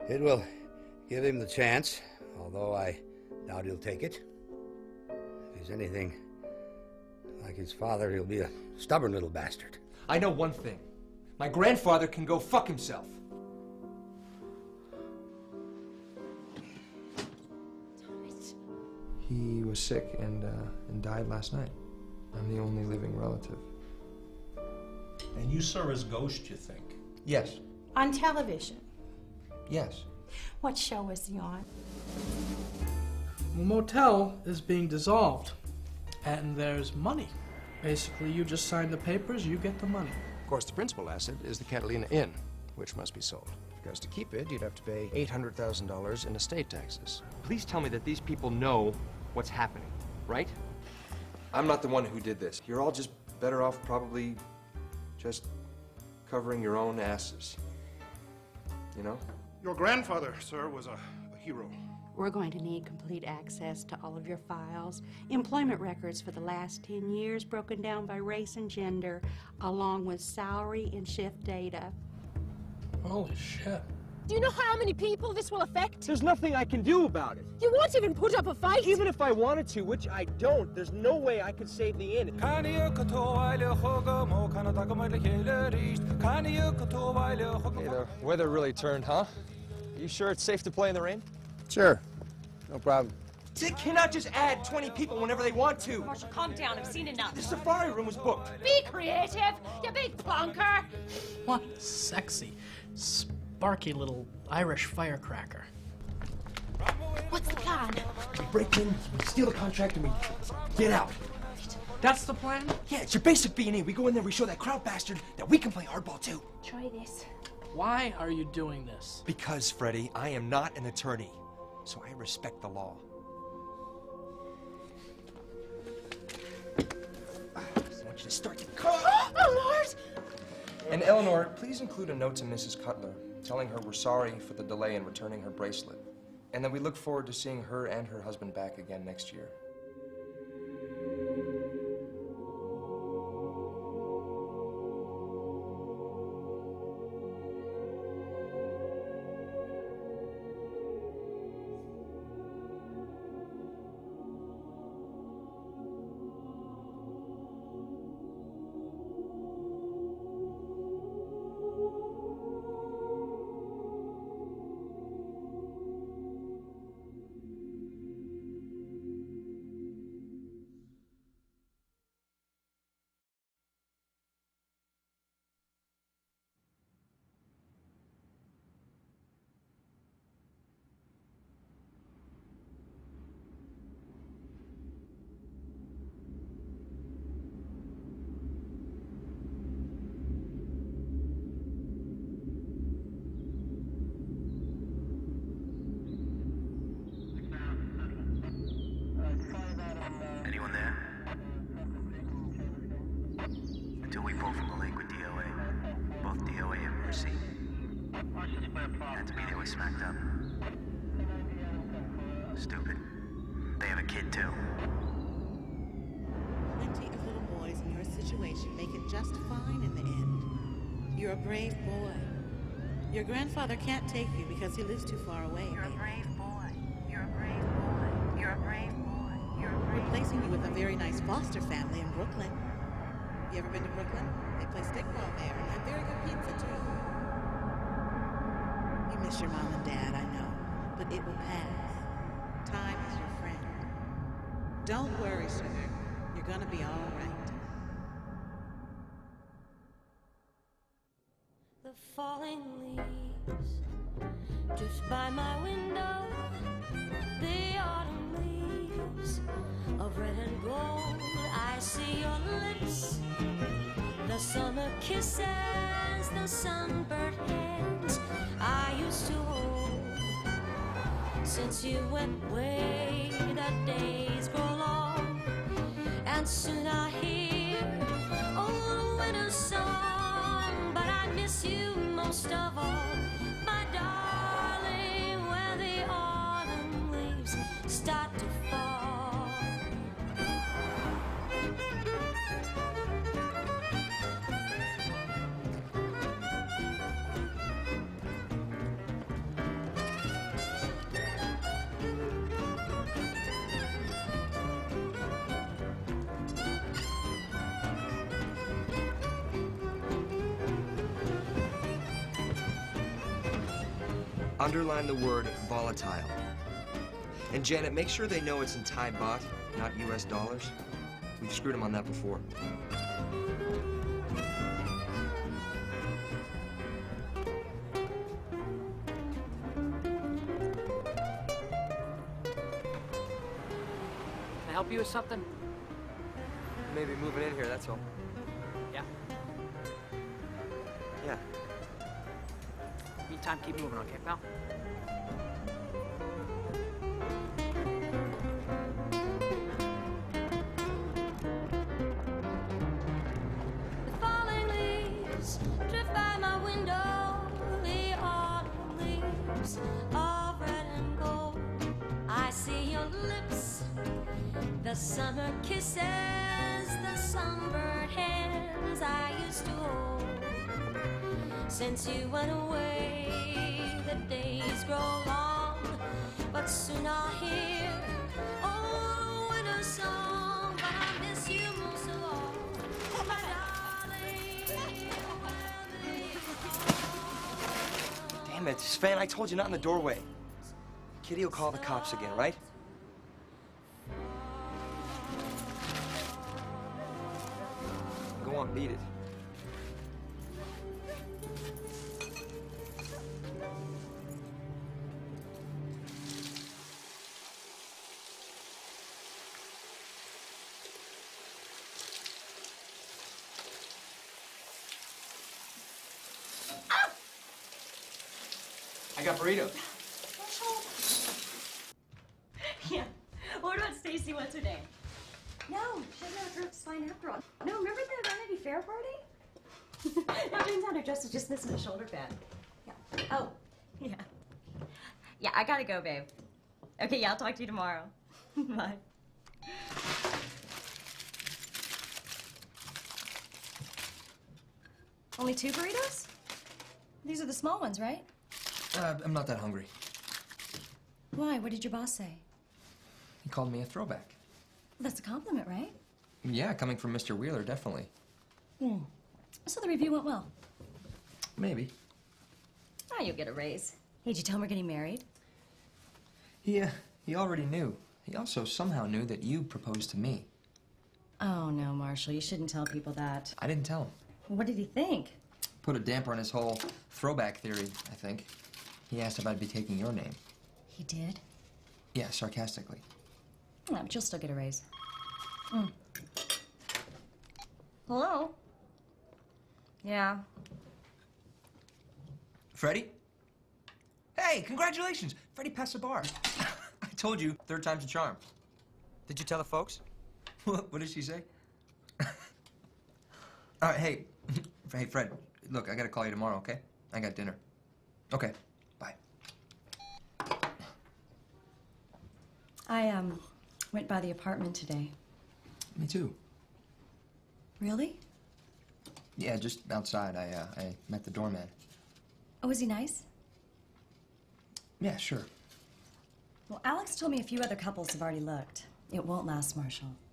It will give him the chance, although I doubt he'll take it. If he's anything like his father, he'll be a stubborn little bastard. I know one thing. My grandfather can go fuck himself. Thomas. He was sick and died last night. I'm the only living relative. And you saw his ghost, you think? Yes. On television. Yes. What show was he on? The motel is being dissolved, and there's money. Basically, you just sign the papers, you get the money. Of course, the principal asset is the Catalina Inn, which must be sold. Because to keep it, you'd have to pay $800,000 in estate taxes. Please tell me that these people know what's happening, right? I'm not the one who did this. You're all just better off probably just covering your own asses. You know? Your grandfather, sir, was a hero. We're going to need complete access to all of your files, employment records for the last 10 years broken down by race and gender, along with salary and shift data. Holy shit. Do you know how many people this will affect? There's nothing I can do about it. You won't even put up a fight? Even if I wanted to, which I don't, there's no way I could save the inn. Hey, the weather really turned, huh? You sure it's safe to play in the rain? Sure. No problem. They cannot just add 20 people whenever they want to. Marshall, calm down. I've seen enough. The safari room was booked. Be creative, you big plonker. What sexy, sparky little Irish firecracker. What's the plan? We break in, we steal the contract, and we get out. That's the plan? Yeah, it's your basic B&E. We go in there, we show that crowd bastard that we can play hardball too. Try this. Why are you doing this? Because, Freddie, I am not an attorney, so I respect the law. I want you to start the car. Oh, Lord! And Eleanor, please include a note to Mrs. Cutler, telling her we're sorry for the delay in returning her bracelet, and that we look forward to seeing her and her husband back again next year. Anyone there? Until we pull from the lake with DOA. Both DOA and Mercy. Had to be there, we smacked up. Stupid. They have a kid too. Plenty of little boys in your situation make it just fine in the end. You're a brave boy. Your grandfather can't take you because he lives too far away. You're a brave boy. You're a brave boy. You're a brave boy. You're a brave We're placing you with a very nice foster family in Brooklyn. You ever been to Brooklyn? They play stickball there and have very good pizza too. You miss your mom and dad, I know, but it will pass. Time is your friend. Don't worry, sugar. You're gonna be all right. The falling leaves drift by my window. The autumn leaves of red and gold. I see your lips, the summer kisses, the sunburned hands I used to hold. Since you went away, the days grow long, and soon I hear old winter song. But I miss you most of all, my darling, when the autumn leaves start to fall. Underline the word volatile. And Janet, make sure they know it's in Thai baht, not US dollars. We've screwed them on that before. Can I help you with something? Maybe moving in here, that's all. Yeah. Yeah. Meantime, keep moving, okay, pal? The falling leaves drift by my window, the autumn leaves of red and gold. I see your lips, the summer kisses, the sunburned hands I used to hold. Since you went away, the days grow long, but soon I'll hear old winter song. But I miss you most of all, my darling. Damn it, Sven, I told you not in the doorway. Kitty will call the cops again, right? Go on, beat it. I got burritos. Yeah. What about Stacy? What's her name? No, she doesn't have her spine after all. No, remember the Vanity Fair party? No, turns out her dress was just missing a shoulder pad. Yeah. Oh, yeah. Yeah, I gotta go, babe. Okay, yeah, I'll talk to you tomorrow. Bye. Only 2 burritos? These are the small ones, right? I'm not that hungry. Why? What did your boss say? He called me a throwback. Well, that's a compliment, right? Yeah, coming from Mr. Wheeler, definitely. So the review went well. Maybe. Ah, you'll get a raise. Hey, did you tell him we're getting married? He already knew. He also somehow knew that you proposed to me. Oh, no, Marshall, you shouldn't tell people that. I didn't tell him. What did he think? Put a damper on his whole throwback theory, I think. He asked if I'd be taking your name. He did? Yeah, sarcastically. No, but you'll still get a raise. Hello? Yeah. Freddie? Hey, congratulations! Freddie passed the bar. I told you, 3rd time's a charm. Did you tell the folks? What did she say? All right, hey, Fred, look, I gotta call you tomorrow, okay? I got dinner. Okay, bye. I, went by the apartment today. Me too. Really? Yeah, just outside. I met the doorman. Oh, was he nice? Yeah, sure. Well, Alex told me a few other couples have already looked. It won't last, Marshall.